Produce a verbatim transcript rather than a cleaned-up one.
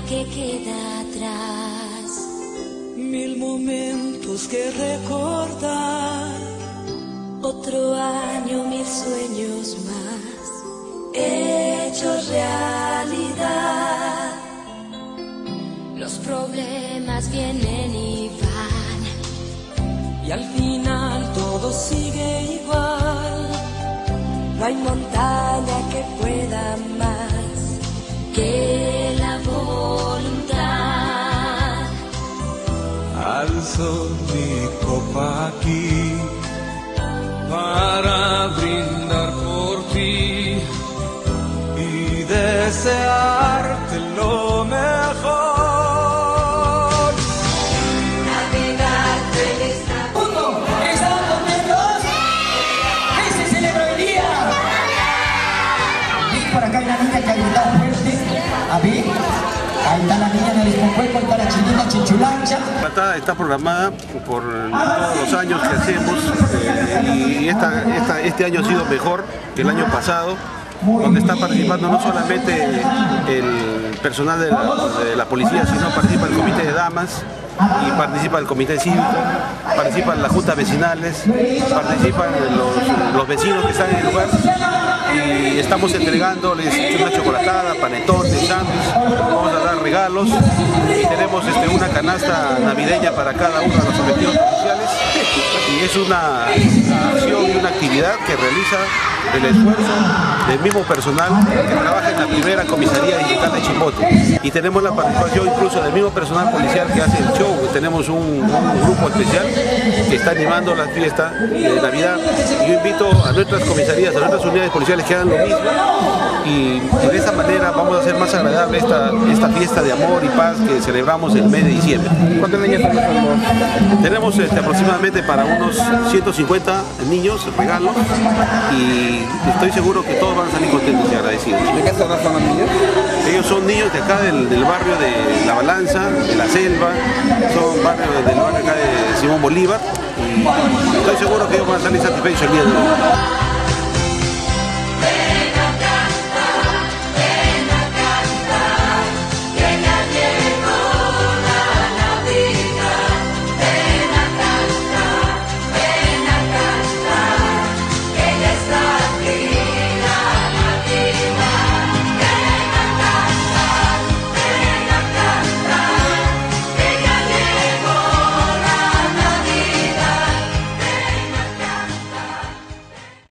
que queda atrás. Mil momentos que recordar. Otro año, mil sueños más, hechos realidad. Los problemas vienen y van, y al final todo sigue igual. No hay montaña que pueda más que la voluntad. Alzo mi copa aquí para brindar por ti y desearte lo mejor. Navidad, feliz Navidad. ¿Están contentos? ¿Qué se celebra hoy día? Y por acá hay una niña que ha gritado fuerte. A ver, ahí está la niña en el esponjueco, está la chinita Chinchulancha. Está programada por todos los años que hacemos eh, y esta, esta, este año ha sido mejor que el año pasado, donde está participando no solamente el personal de la, de la policía, sino participa el comité de damas y participa el comité cívico, participan las juntas vecinales, participan los, los vecinos que están en el lugar. Y estamos entregándoles una chocolatada, panetones, sándwiches, vamos a dar regalos y tenemos este, una canasta navideña para cada uno de los objetivos policiales y es una acción y una actividad que realiza el esfuerzo del mismo personal que trabaja en la primera comisaría distrital de Chimbote y tenemos la participación incluso del mismo personal policial que hace el show. Tenemos un, un grupo especial que está animando la fiesta de Navidad y yo invito a nuestras comisarías, a nuestras unidades policiales que hagan lo mismo y de esa manera vamos a hacer más agradable esta, esta fiesta de amor y paz que celebramos el mes de diciembre. ¿Cuántos niños tenemos? Tenemos este, aproximadamente para unos ciento cincuenta niños regalos y estoy seguro que todos van a salir contentos y agradecidos. ¿De qué zona son los niños? Ellos son niños de acá del, del barrio de La Balanza, de La Selva, son barrios del barrio acá de Simón Bolívar y estoy seguro que ellos van a salir satisfechos el día de hoy.